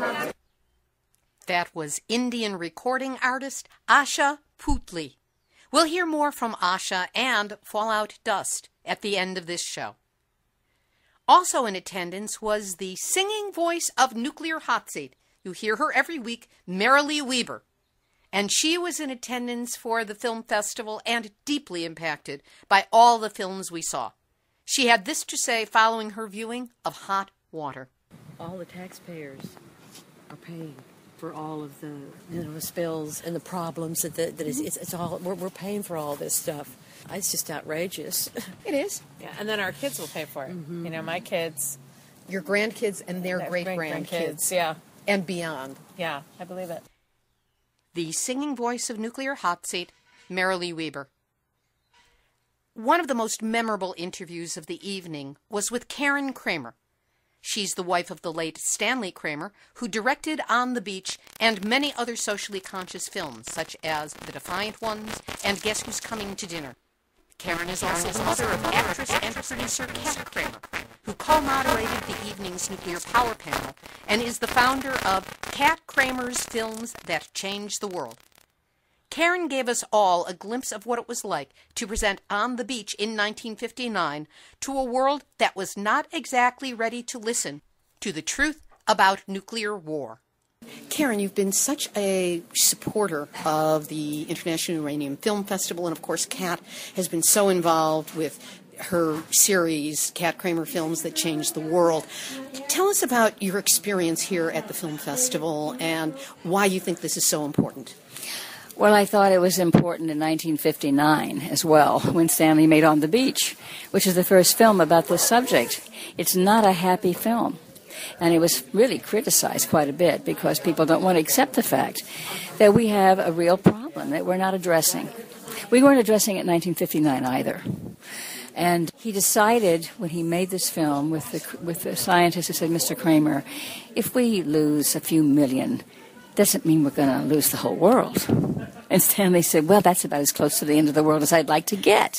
That was Indian recording artist Asha Puthli. We'll hear more from Asha and Fallout Dust at the end of this show. Also in attendance was the singing voice of Nuclear Hotseat. You hear her every week, Merrily Weber. And she was in attendance for the film festival and deeply impacted by all the films we saw. She had this to say following her viewing of Hot Water. All the taxpayers are paying for all of the, you know, spills and the problems that the, that is, it's, it's all we're, we're paying for all this stuff. It's just outrageous. It is. Yeah, and then our kids will pay for it. Mm-hmm. You know, my kids, your grandkids and their great grandkids, yeah, and beyond. Yeah, I believe it. The singing voice of Nuclear Hotseat, Merrily Weber. One of the most memorable interviews of the evening was with Karen Kramer. She's the wife of the late Stanley Kramer, who directed On the Beach and many other socially conscious films, such as The Defiant Ones and Guess Who's Coming to Dinner. Karen is also the mother of actress and producer Kat Kramer, who co-moderated the evening's nuclear power panel and is the founder of Kat Kramer's Films That Changed the World. Karen gave us all a glimpse of what it was like to present On the Beach in nineteen fifty-nine to a world that was not exactly ready to listen to the truth about nuclear war. Karen, you've been such a supporter of the International Uranium Film Festival, and of course Kat has been so involved with her series, Kat Kramer Films That Changed the World. Tell us about your experience here at the film festival and why you think this is so important. Well, I thought it was important in nineteen fifty-nine as well, when Stanley made On the Beach, which is the first film about this subject. It's not a happy film, and it was really criticized quite a bit because people don't want to accept the fact that we have a real problem that we're not addressing. We weren't addressing it in nineteen fifty-nine either. And he decided when he made this film with the, with the scientist who said, Mister Kramer, if we lose a few million, doesn't mean we're going to lose the whole world. And Stanley said, well, that's about as close to the end of the world as I'd like to get.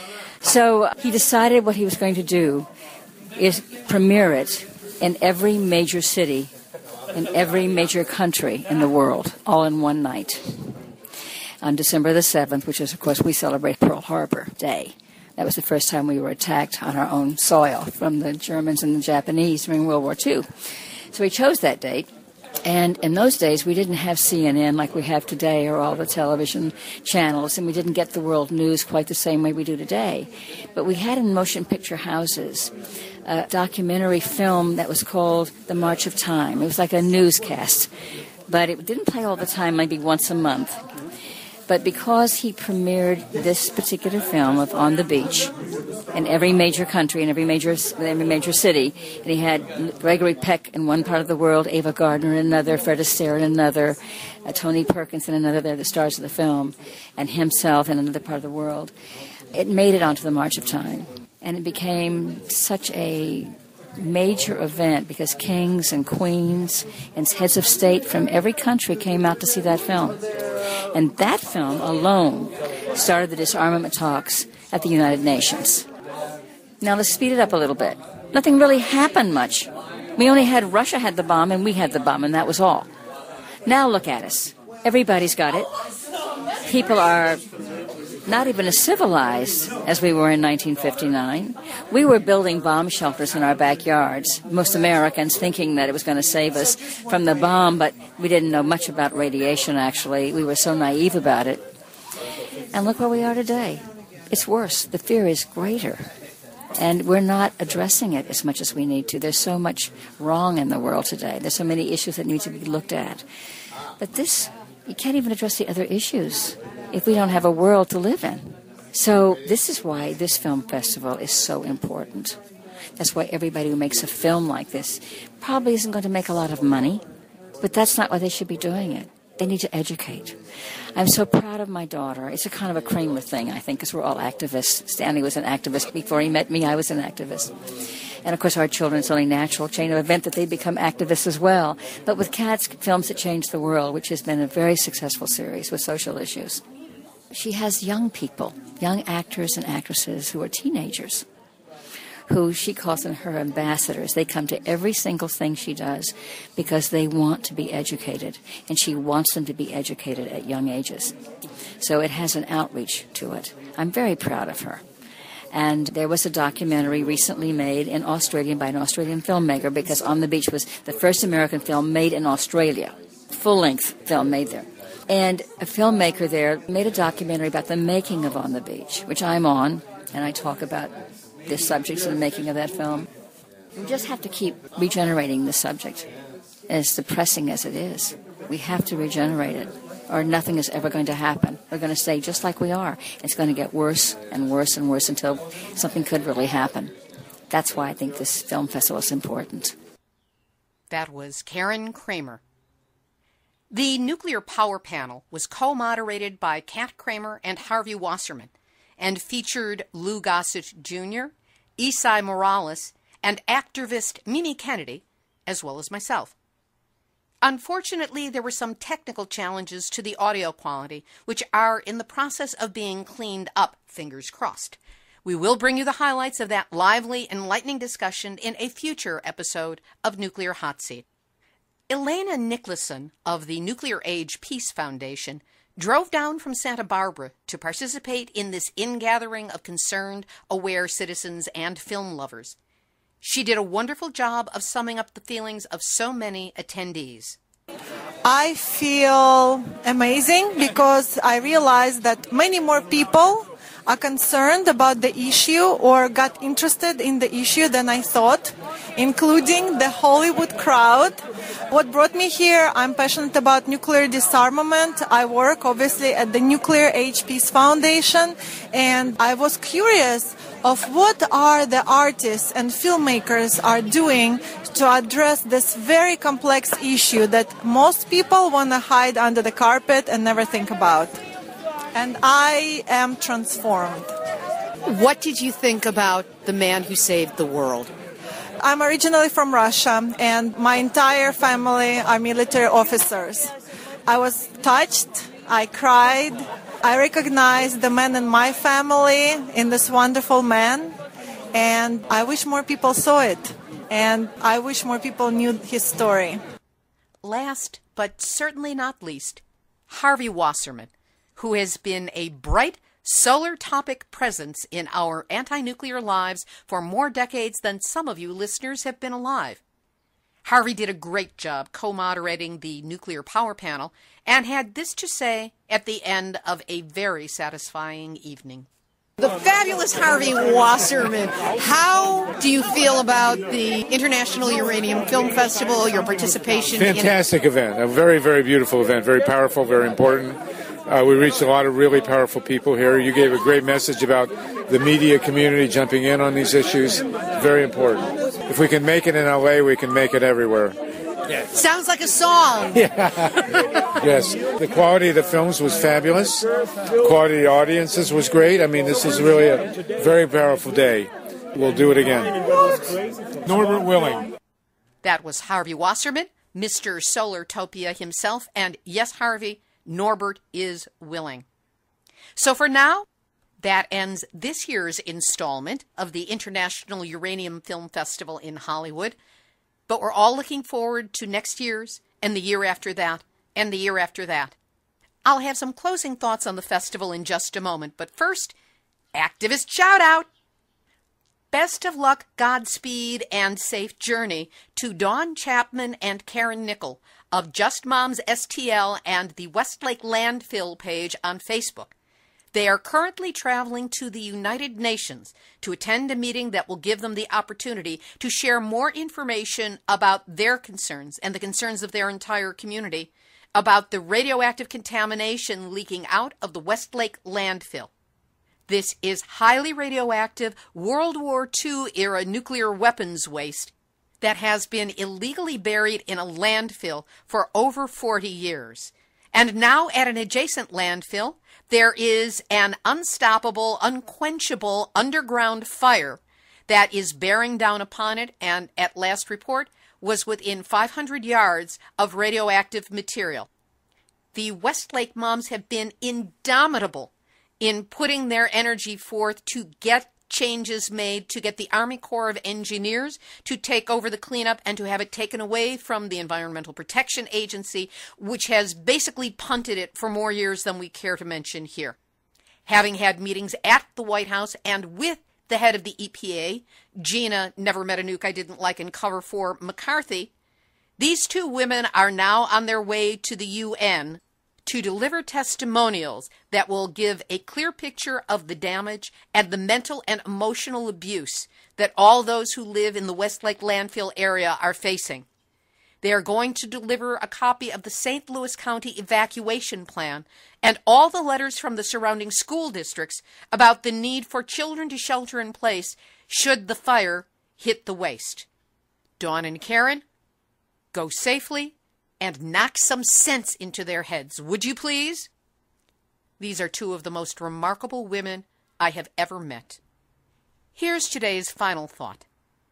So he decided what he was going to do is premiere it in every major city, in every major country in the world, all in one night. On December the seventh, which is, of course, we celebrate Pearl Harbor Day. That was the first time we were attacked on our own soil from the Germans and the Japanese during World War Two. So he chose that date. And in those days, we didn't have C N N like we have today or all the television channels, and we didn't get the world news quite the same way we do today. But we had in motion picture houses a documentary film that was called The March of Time. It was like a newscast, but it didn't play all the time, maybe once a month. But because he premiered this particular film of On the Beach in every major country, in every major every major city, and he had Gregory Peck in one part of the world, Ava Gardner in another, Fred Astaire in another, uh, Tony Perkins in another, they're the stars of the film, and himself in another part of the world, it made it onto the March of Time. And it became such a major event because kings and queens and heads of state from every country came out to see that film. And that film alone started the disarmament talks at the United Nations. Now let's speed it up a little bit. Nothing really happened much. We only had Russia had the bomb and we had the bomb, and that was all. Now look at us. Everybody's got it. People are not even as civilized as we were in nineteen fifty-nine. We were building bomb shelters in our backyards, most Americans thinking that it was going to save us from the bomb, but we didn't know much about radiation, actually. We were so naive about it. And look where we are today. It's worse. The fear is greater. And we're not addressing it as much as we need to. There's so much wrong in the world today. There's so many issues that need to be looked at. But this, you can't even address the other issues if we don't have a world to live in. So this is why this film festival is so important. That's why everybody who makes a film like this probably isn't going to make a lot of money, but that's not why they should be doing it. They need to educate. I'm so proud of my daughter. It's a kind of a Kramer thing, I think, because we're all activists. Stanley was an activist. Before he met me, I was an activist. And, of course, our children, it's only natural chain of event that they become activists as well. But with Kat's Films That Changed the World, which has been a very successful series with social issues, she has young people, young actors and actresses who are teenagers, who she calls them her ambassadors. They come to every single thing she does because they want to be educated, and she wants them to be educated at young ages. So it has an outreach to it. I'm very proud of her. And there was a documentary recently made in Australia by an Australian filmmaker, because On the Beach was the first American film made in Australia, full-length film made there. And a filmmaker there made a documentary about the making of On the Beach, which I'm on, and I talk about the subjects of the making of that film. We just have to keep regenerating the subject, as depressing as it is. We have to regenerate it, or nothing is ever going to happen. We're going to stay just like we are. It's going to get worse and worse and worse until something could really happen. That's why I think this film festival is important. That was Karen Kramer. The nuclear power panel was co-moderated by Kat Kramer and Harvey Wasserman, and featured Lou Gossett Junior, Esai Morales, and actorvist Mimi Kennedy, as well as myself. Unfortunately, there were some technical challenges to the audio quality, which are in the process of being cleaned up, fingers crossed. We will bring you the highlights of that lively, enlightening discussion in a future episode of Nuclear Hot Seat. Elena Nicholson of the Nuclear Age Peace Foundation drove down from Santa Barbara to participate in this ingathering of concerned, aware citizens and film lovers. She did a wonderful job of summing up the feelings of so many attendees. I feel amazing because I realize that many more people are concerned about the issue or got interested in the issue than I thought, including the Hollywood crowd. What brought me here, I'm passionate about nuclear disarmament. I work obviously at the Nuclear Age Peace Foundation, and I was curious of what are the artists and filmmakers are doing to address this very complex issue that most people want to hide under the carpet and never think about. And I am transformed. What did you think about the man who saved the world? I'm originally from Russia, and my entire family are military officers. I was touched, I cried, I recognized the man in my family in this wonderful man, and I wish more people saw it, and I wish more people knew his story. Last, but certainly not least, Harvey Wasserman, who has been a bright, solar topic presence in our anti-nuclear lives for more decades than some of you listeners have been alive. Harvey did a great job co-moderating the nuclear power panel and had this to say at the end of a very satisfying evening. The fabulous Harvey Wasserman, how do you feel about the International Uranium Film Festival, your participation in it? Fantastic event, a very, very beautiful event, very powerful, very important. Uh, we reached a lot of really powerful people here. You gave a great message about the media community jumping in on these issues. Very important. If we can make it in L A, we can make it everywhere. Yeah. Sounds like a song. Yeah. Yes. The quality of the films was fabulous. The quality of the audiences was great. I mean, this is really a very powerful day. We'll do it again. Norbert willing. That was Harvey Wasserman, Mister Solartopia himself, and yes, Harvey, Norbert is willing. So for now, that ends this year's installment of the International Uranium Film Festival in Hollywood. But we're all looking forward to next year's, and the year after that, and the year after that. I'll have some closing thoughts on the festival in just a moment, but first, activist shout-out! Best of luck, Godspeed, and safe journey to Dawn Chapman and Karen Nickel of Just Moms S T L and the Westlake Landfill page on Facebook. They are currently traveling to the United Nations to attend a meeting that will give them the opportunity to share more information about their concerns and the concerns of their entire community about the radioactive contamination leaking out of the Westlake landfill. This is highly radioactive World War Two era nuclear weapons waste that has been illegally buried in a landfill for over forty years. And now at an adjacent landfill, there is an unstoppable, unquenchable underground fire that is bearing down upon it and, at last report, was within five hundred yards of radioactive material. The Westlake moms have been indomitable in putting their energy forth to get changes made, to get the Army Corps of Engineers to take over the cleanup and to have it taken away from the Environmental Protection Agency, which has basically punted it for more years than we care to mention here. Having had meetings at the White House and with the head of the E P A, Gina Never Met a Nuke I Didn't Like in Cover for McCarthy, these two women are now on their way to the U N to deliver testimonials that will give a clear picture of the damage and the mental and emotional abuse that all those who live in the Westlake landfill area are facing. They are going to deliver a copy of the Saint Louis County evacuation plan and all the letters from the surrounding school districts about the need for children to shelter in place should the fire hit the waste. Dawn and Karen, go safely and knock some sense into their heads, would you please? These are two of the most remarkable women I have ever met. Here's today's final thought.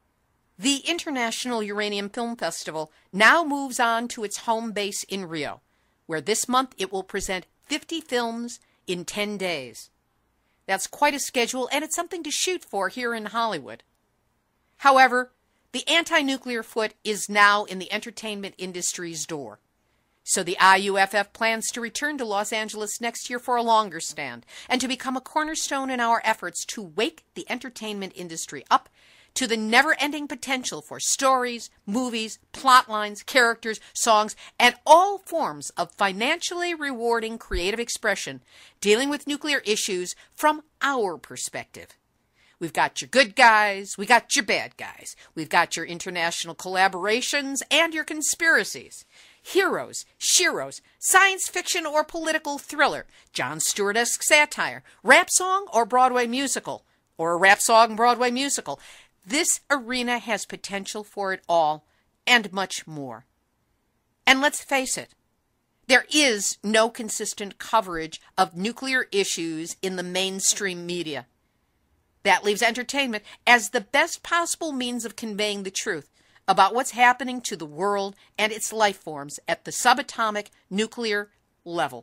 The International Uranium Film Festival now moves on to its home base in Rio, where this month it will present fifty films in ten days. That's quite a schedule, and it's something to shoot for here in Hollywood. However, the anti-nuclear foot is now in the entertainment industry's door. So the I U F F plans to return to Los Angeles next year for a longer stand and to become a cornerstone in our efforts to wake the entertainment industry up to the never-ending potential for stories, movies, plot lines, characters, songs, and all forms of financially rewarding creative expression dealing with nuclear issues from our perspective. We've got your good guys, we got your bad guys, we've got your international collaborations and your conspiracies. Heroes, sheroes, science fiction or political thriller, Jon Stewart-esque satire, rap song or Broadway musical, or a rap song Broadway musical. This arena has potential for it all and much more. And let's face it, there is no consistent coverage of nuclear issues in the mainstream media. That leaves entertainment as the best possible means of conveying the truth about what's happening to the world and its life forms at the subatomic nuclear level.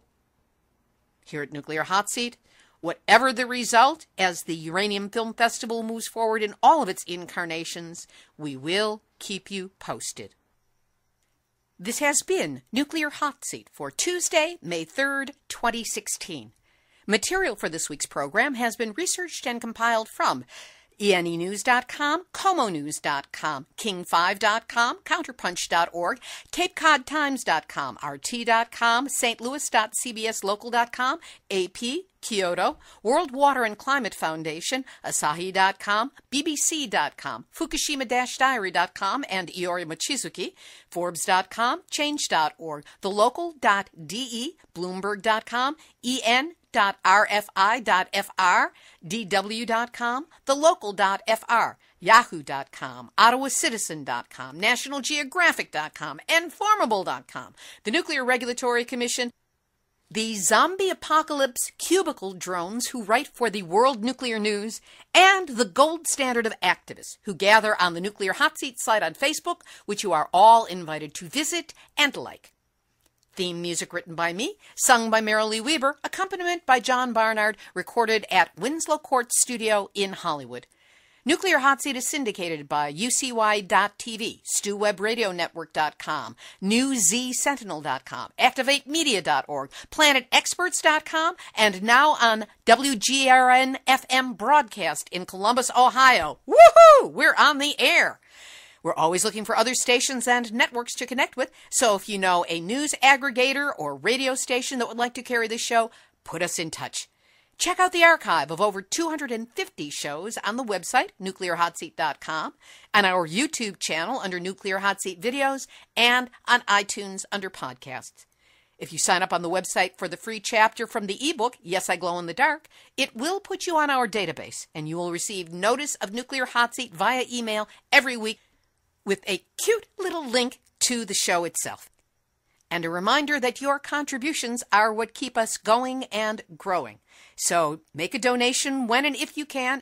Here at Nuclear Hot Seat, whatever the result as the Uranium Film Festival moves forward in all of its incarnations, we will keep you posted. This has been Nuclear Hot Seat for Tuesday, May third, twenty sixteen. Material for this week's program has been researched and compiled from E N E news dot com, como news dot com, king five dot com, counterpunch dot org, cape cod times dot com, R T dot com, st louis dot c b s local dot com, A P, Kyoto, World Water and Climate Foundation, asahi dot com, b b c dot com, fukushima dash diary dot com, and Iori Mochizuki, forbes dot com, change dot org, the local dot d e, bloomberg dot com, E N dot r f i dot f r, d w dot com, the local dot f r, yahoo dot com, ottawa citizen dot com, national geographic dot com, informable dot com, the Nuclear Regulatory Commission, the zombie apocalypse cubicle drones who write for the World Nuclear News, and the gold standard of activists who gather on the Nuclear Hot Seat site on Facebook, which you are all invited to visit and like. Theme music written by me, sung by Merrily Weber, accompaniment by John Barnard, recorded at Winslow Court Studio in Hollywood. Nuclear Hot Seat is syndicated by U C Y dot T V, Stu Web Radio Network dot com, New Z Sentinel dot com, Activate Media dot org, Planet Experts dot com, and now on W G R N F M broadcast in Columbus, Ohio. Woohoo! We're on the air. We're always looking for other stations and networks to connect with, so if you know a news aggregator or radio station that would like to carry this show, put us in touch. Check out the archive of over two hundred fifty shows on the website, nuclear hot seat dot com, on our YouTube channel under Nuclear Hot Seat Videos, and on iTunes under Podcasts. If you sign up on the website for the free chapter from the ebook, Yes, I Glow in the Dark, it will put you on our database, and you will receive notice of Nuclear Hot Seat via email every week, with a cute little link to the show itself. And a reminder that your contributions are what keep us going and growing. So make a donation when and if you can.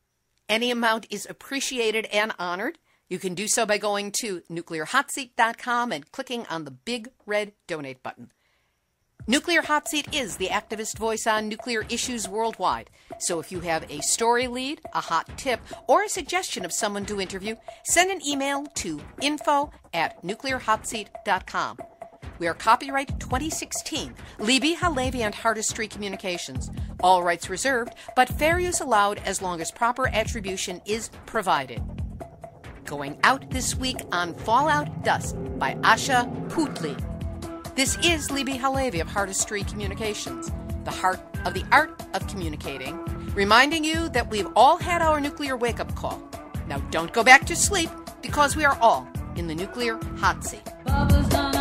Any amount is appreciated and honored. You can do so by going to nuclear hot seat dot com and clicking on the big red donate button. Nuclear Hot Seat is the activist voice on nuclear issues worldwide. So if you have a story lead, a hot tip, or a suggestion of someone to interview, send an email to info at nuclear hot seat dot com. We are copyright twenty sixteen, Libby, Halevi, and Hardestry Communications. All rights reserved, but fair use allowed as long as proper attribution is provided. Going out this week on Fallout Dust by Asha Puthli. This is Libby Halevi of Hardestry Communications, the heart of the art of communicating, reminding you that we've all had our nuclear wake-up call. Now don't go back to sleep, because we are all in the Nuclear Hot Seat.